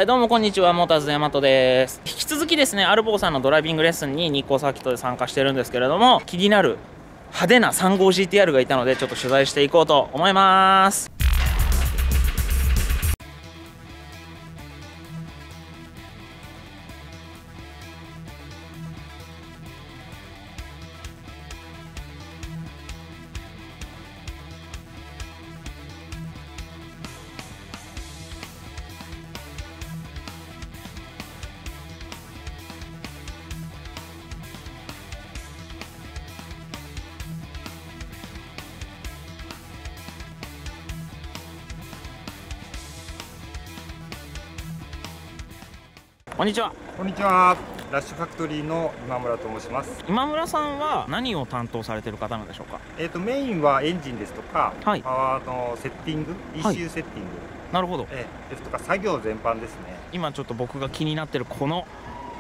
はい、どうもこんにちは、モーターズの大和です。引き続きですね、アルボーさんのドライビングレッスンに日光サーキットで参加してるんですけれども、気になる派手な 35GTR がいたので、ちょっと取材していこうと思います。こんにちは。 こんにちは。ラッシュファクトリーの今村と申します。 今村さんは何を担当されてる方なんでしょうか。 メインはエンジンですとか、 はい、 パワーのセッティング、ECU セッティング、 なるほど。 ですとか作業全般ですね。 今ちょっと僕が気になってるこの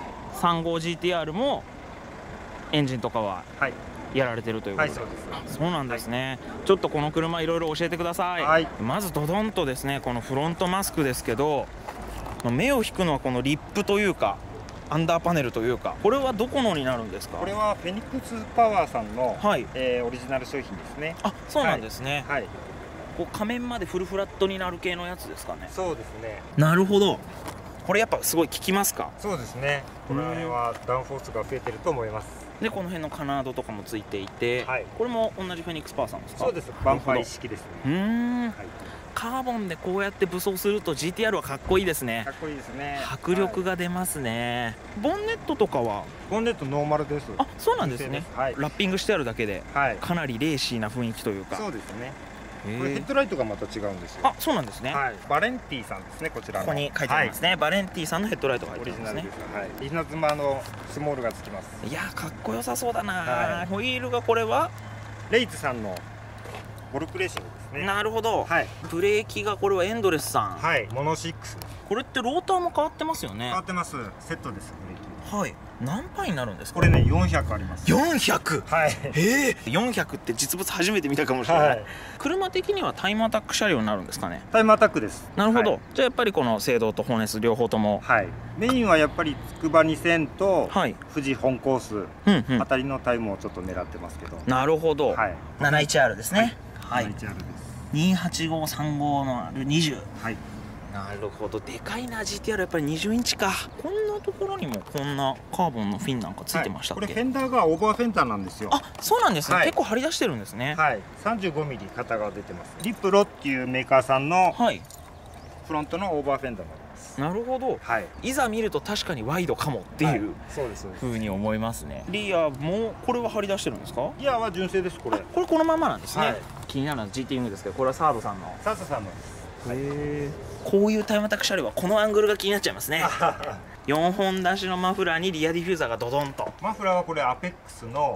35GTR もエンジンとかはやられてるということで、 はい、そうです。 そうなんですね、ちょっとこの車いろいろ教えてください。 はい、 まずドドンとですね、このフロントマスクですけど、目を引くのはこのリップというかアンダーパネルというか、これはどこのになるんですか。 これはフェニックスパワーさんの、 はい、 オリジナル商品ですね。 あ、そうなんですね。 はい、 こう仮面までフルフラットになる系のやつですかね。 そうですね。 なるほど。これやっぱすごい効きますか。 そうですね。この辺はダウンフォースが増えてると思います。 でこの辺のカナードとかもついていて、はい、これも同じフェニックスパワーさんですか。 そうです。バンパー一式ですね。はい、 カーボンでこうやって武装すると GTR はかっこいいですね。 かっこいいですね。 迫力が出ますね。はい、ボンネットとかはボンネットノーマルです。 あ、そうなんですね。 はい、 ラッピングしてあるだけで、はい、かなりレーシーな雰囲気というか。 そうですね。これヘッドライトがまた違うんですよ。あ、 そうなんですね。 はい、バレンティさんですね。こちらのここに書いてありますね。はい、バレンティさんのヘッドライトが入ってますね。 はい、稲妻のスモールがつきます。 いやー、かっこよさそうだな。はい、ホイールがこれはレイツさんのボルクレーシングですね。 なるほど。はい、ブレーキがこれはエンドレスさん。はい、 モノ6。 これってローターも変わってますよね。 変わってます。セットです。ブレーキ。 はい、何パイになるんですか。 これね、400あります。 400。 はい。 400って実物初めて見たかもしれない。はい、車的にはタイムアタック車両になるんですかね。 タイムアタックです。 なるほど。はい、じゃあやっぱりこの制動とホーネス両方とも。 はい。メインはやっぱりつくば2000と富士本コースあたりのタイムをちょっと狙ってますけど。 なるほど。はい。71R ですね。 はい。71R です。 28535の20。 はい。 なるほど。でかいな。 GTR やっぱり20インチか。こんなところにもこんなカーボンのフィンなんかついてましたっけ。 これフェンダーがオーバーフェンダーなんですよ。 あ、そうなんですね。結構張り出してるんですね。 はい。35ミリ片側出てます。リプロっていうメーカーさんのフロントのオーバーフェンダーになります。 なるほど。はい。いざ見ると確かにワイドかもっていう風に思いますね。リアもこれは張り出してるんですか。 リアは純正です。これこのままなんですね。気になるのは GT ウィングですけど、これはサードさんの。 サードさんのです。 こういうタイムアタック車両はこのアングルが気になっちゃいますね。4本出しのマフラーにリアディフューザーがドドンと。 マフラーはこれアペックスの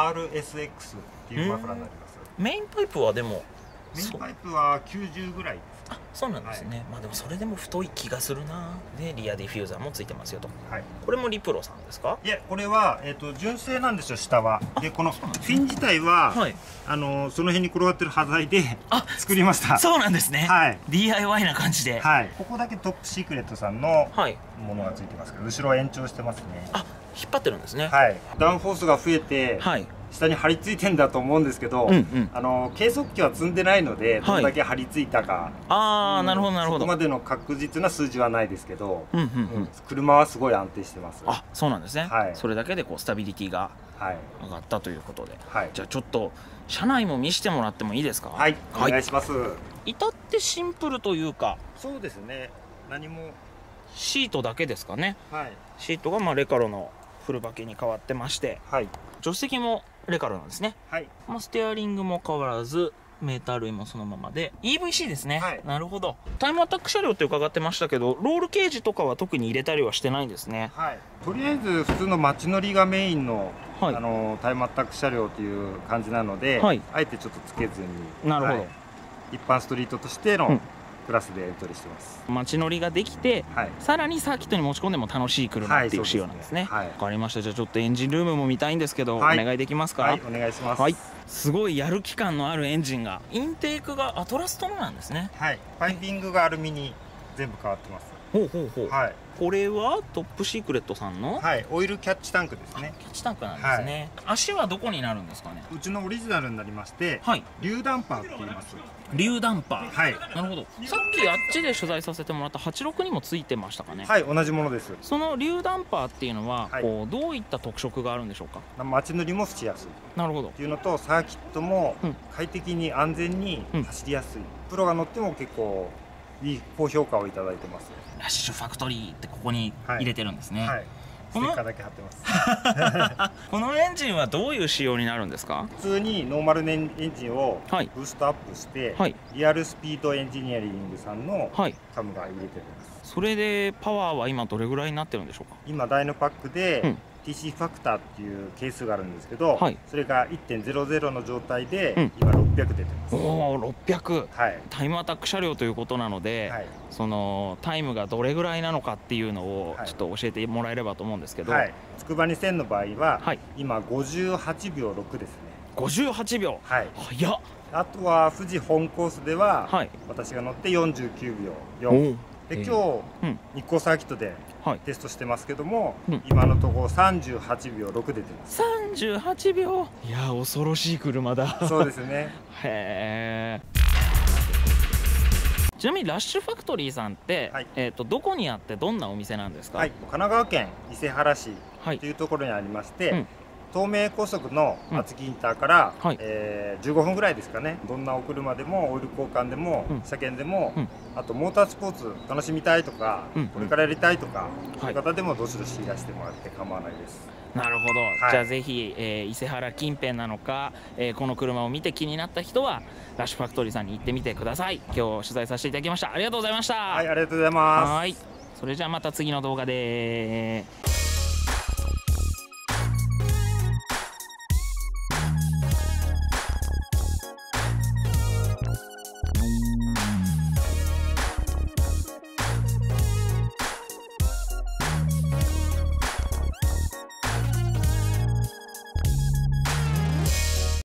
RSX っていうマフラーになります。 メインパイプはでもメインパイプは90ぐらいです。 あ、そうなんですね。はい、まあでもそれでも太い気がするな。でリアディフューザーもついてますよと。はい、これもリプロさんですか。 いや、これは純正なんですよ。下はでこのフィン自体は、はい、その辺に転がってる端材で作りました。 そうなんですね。はい、DIY な感じで。 はい、ここだけトップシークレットさんのものがついてますけど、後ろは延長してますね。あ、 引っ張ってるんですね。 はい、ダウンフォースが増えて、はい、下に張り付いてんだと思うんですけど、計測器は積んでないのでどれだけ張り付いたか、 ああ、なるほどなるほど。 そこまでの確実な数字はないですけど、車はすごい安定してます。 あ、そうなんですね。はい、それだけでこうスタビリティが上がったということで、はい、じゃあちょっと車内も見せてもらってもいいですか。 はい、お願いします。 至ってシンプルというか。 そうですね。何もシートだけですかね。はい、シートがレカロのフルバケに変わってまして、はい、助手席もレカロなんですね。はい、ステアリングも変わらずメーター類もそのままで EVC ですね。はい、なるほど。タイムアタック車両って伺ってましたけど、ロールケージとかは特に入れたりはしてないんですね。はい、 とりあえず普通の街乗りがメインの、はい、タイムアタック車両という感じなので、はい、あえてちょっとつけずに、なるほど、はい、一般ストリートとしての、クラスでエントリーしてます。 街乗りができて、はい、さらにサーキットに持ち込んでも楽しい車っていう仕様なんですね。わかりました。じゃあちょっとエンジンルームも見たいんですけど、はい、お願いできますか。 はい、お願いします。 はい、すごいやる気感のあるエンジンが。インテークがアトラストのなんですね。 はい、パイピングがアルミに全部変わってます。 ほうほうほう。はい。これはトップシークレットさんの、 はい、オイルキャッチタンクですね。 キャッチタンクなんですね。はい、足はどこになるんですかね。 うちのオリジナルになりまして、はい、リューダンパーって言います。 リューダンパー。はい。なるほど。さっきあっちで取材させてもらった86にもついてましたかね。 はい、同じものです。 そのリューダンパーっていうのは、はい、こうどういった特色があるんでしょうか。 街乗りもしやすい。 なるほど。 っていうのと、サーキットも快適に安全に走りやすい。プロが乗っても結構いい高評価をいただいてます。 ラッシュファクトリーってここに入れてるんですね。はい。 ステッカーだけ貼ってます。 このエンジンはどういう仕様になるんですか。 普通にノーマルエンジンをブーストアップして、はい、リアルスピードエンジニアリングさんのカムが入れてます。 それでパワーは今どれぐらいになってるんでしょうか。 今ダイノパックで、TC ファクターっていう係数があるんですけど、はい、それが 1.00 の状態で、今600出てます。 おお、600、はい、タイムアタック車両ということなので、はい、そのタイムがどれぐらいなのかっていうのをちょっと教えてもらえればと思うんですけど、はい、 つくば2000の場合は、はい、今58秒6ですね。 58秒、はい、早っ。 あとは富士本コースでは、はい、私が乗って49秒4で、今日、日光サーキットでテストしてますけども、今のところ38秒6出てます。 38秒、いや恐ろしい車だ。 そうですね。 へえ。ちなみにラッシュファクトリーさんって、はい、どこにあってどんなお店なんですか。 はい、神奈川県伊勢原市というところにありまして、東名高速の厚木インターから、15分ぐらいですかね。どんなお車でもオイル交換でも、車検でも、あとモータースポーツ楽しみたいとか、これからやりたいとか、そういう方でもどしどしいらしてもらって構わないです。 なるほど、じゃあぜひ、伊勢原近辺なのか、この車を見て気になった人はラッシュファクトリーさんに行ってみてください。今日取材させていただきました。ありがとうございました。 はい、ありがとうございます。はい、 それじゃあまた次の動画で。